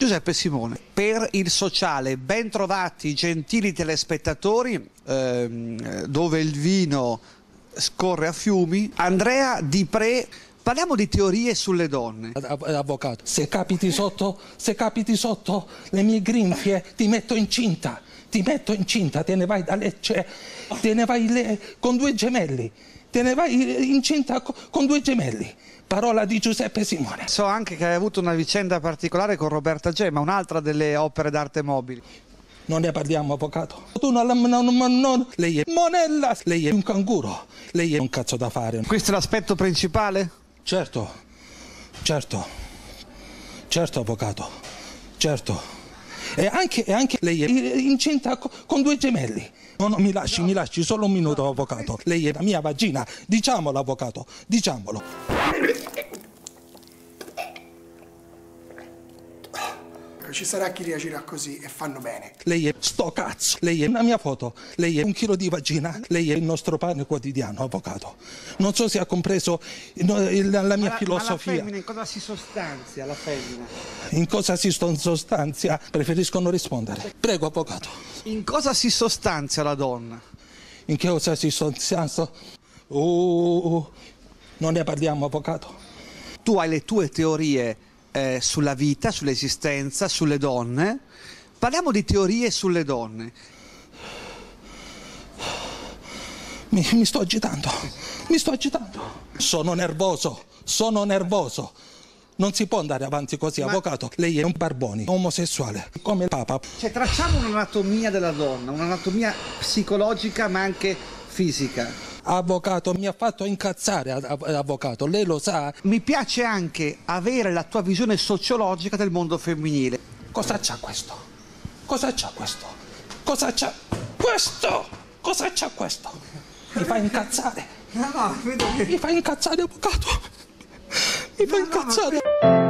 Giuseppe Simone, per Il Sociale, ben trovati gentili telespettatori, dove il vino scorre a fiumi. Andrea Di Pre, parliamo di teorie sulle donne. Avvocato, se capiti sotto le mie grinfie ti metto incinta, te ne vai da Lecce, te ne vai con 2 gemelli, te ne vai incinta con 2 gemelli. Parola di Giuseppe Simone. So anche che hai avuto una vicenda particolare con Roberta Gemma, un'altra delle opere d'arte mobili. Non ne parliamo, avvocato. Tu lei è monella, lei è un canguro, lei è un cazzo da fare. Questo è l'aspetto principale? Certo, avvocato, certo. E anche lei è incinta con 2 gemelli. No, mi lasci solo un minuto, avvocato. Lei è la mia vagina, diciamolo, avvocato, diciamolo. Ci sarà chi reagirà così e fanno bene. Lei è sto cazzo, lei è una mia foto, lei è 1 chilo di vagina, lei è il nostro pane quotidiano, avvocato. Non so se ha compreso la mia filosofia. Ma la femmina in cosa si sostanzia, la femmina? In cosa si sostanzia? Preferisco non rispondere. Prego, avvocato. In cosa si sostanzia la donna? In che cosa si sostanzia? Non ne parliamo, avvocato. Tu hai le tue teorie sulla vita, sull'esistenza, sulle donne. Parliamo di teorie sulle donne. Mi sto agitando. Sono nervoso. Non si può andare avanti così, avvocato. Lei è un barboni, omosessuale, come il Papa. Cioè, tracciamo un'anatomia della donna, un'anatomia psicologica ma anche fisica. Avvocato, mi ha fatto incazzare, avvocato, lei lo sa. Mi piace anche avere la tua visione sociologica del mondo femminile. Cosa c'ha questo? Mi fa incazzare. No, vedo che... Mi fa incazzare, avvocato. Mi fa incazzare.